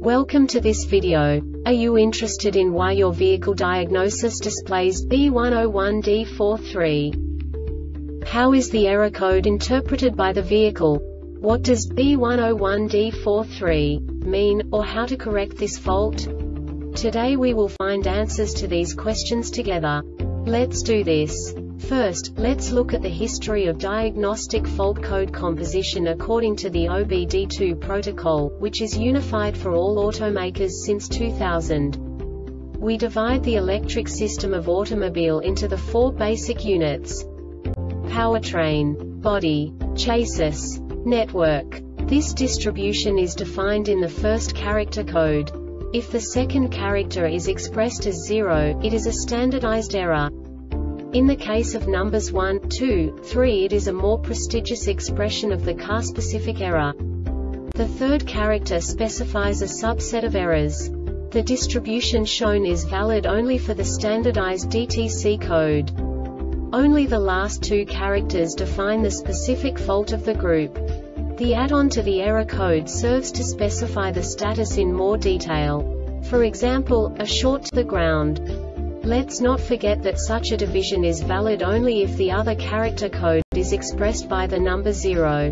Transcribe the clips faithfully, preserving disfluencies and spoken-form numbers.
Welcome to this video. Are you interested in why your vehicle diagnosis displays B one zero one D forty-three? How is the error code interpreted by the vehicle? What does B one zero one D forty-three mean, or how to correct this fault? Today we will find answers to these questions together. Let's do this. First, let's look at the history of diagnostic fault code composition according to the O B D two protocol, which is unified for all automakers since two thousand. We divide the electric system of automobile into the four basic units: powertrain, body, chassis, network. This distribution is defined in the first character code. If the second character is expressed as zero, it is a standardized error. In the case of numbers one, two, three, it is a more prestigious expression of the car-specific error. The third character specifies a subset of errors. The distribution shown is valid only for the standardized D T C code. Only the last two characters define the specific fault of the group. The add-on to the error code serves to specify the status in more detail. For example, a short to the ground. Let's not forget that such a division is valid only if the other character code is expressed by the number zero.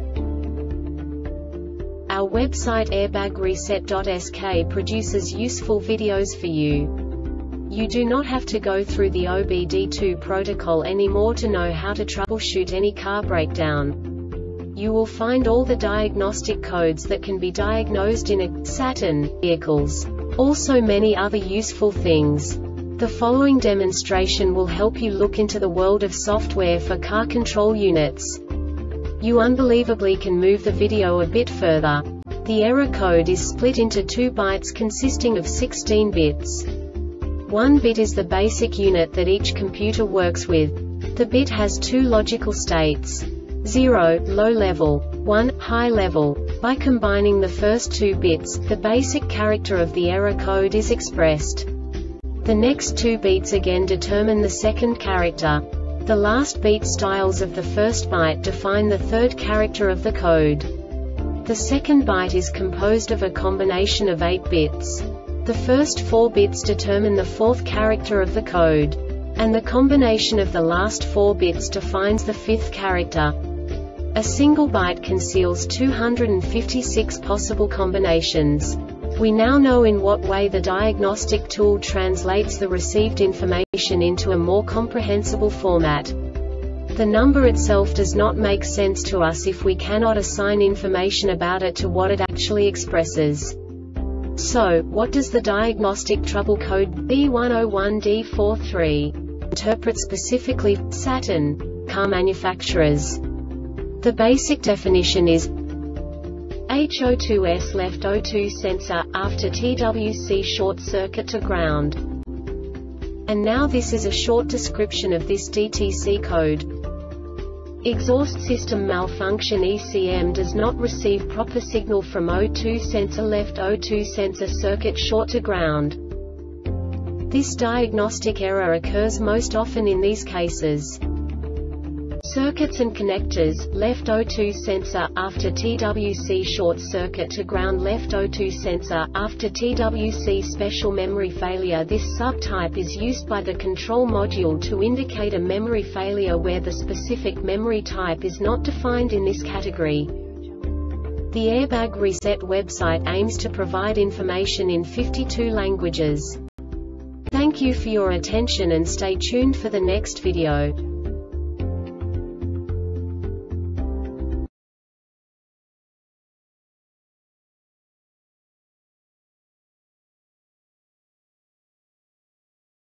Our website airbag reset dot S K produces useful videos for you. You do not have to go through the O B D two protocol anymore to know how to troubleshoot any car breakdown. You will find all the diagnostic codes that can be diagnosed in a Saturn vehicles. Also many other useful things. The following demonstration will help you look into the world of software for car control units. You unbelievably can move the video a bit further. The error code is split into two bytes consisting of sixteen bits. One bit is the basic unit that each computer works with. The bit has two logical states: zero, low level, one, high level. By combining the first two bits, the basic character of the error code is expressed. The next two beats again determine the second character. The last beat styles of the first byte define the third character of the code. The second byte is composed of a combination of eight bits. The first four bits determine the fourth character of the code. And the combination of the last four bits defines the fifth character. A single byte conceals two hundred fifty-six possible combinations. We now know in what way the diagnostic tool translates the received information into a more comprehensible format. The number itself does not make sense to us if we cannot assign information about it to what it actually expresses. So, what does the diagnostic trouble code B one zero one D forty-three interpret specifically for Saturn car manufacturers? The basic definition is H zero two S left O two sensor, after T W C short circuit to ground. And now this is a short description of this D T C code. Exhaust system malfunction E C M does not receive proper signal from O two sensor left O two sensor circuit short to ground. This diagnostic error occurs most often in these cases: circuits and connectors, left O two sensor, after T W C short circuit to ground left O two sensor, after T W C special memory failure. This subtype is used by the control module to indicate a memory failure where the specific memory type is not defined in this category. The Airbag Reset website aims to provide information in fifty-two languages. Thank you for your attention and stay tuned for the next video.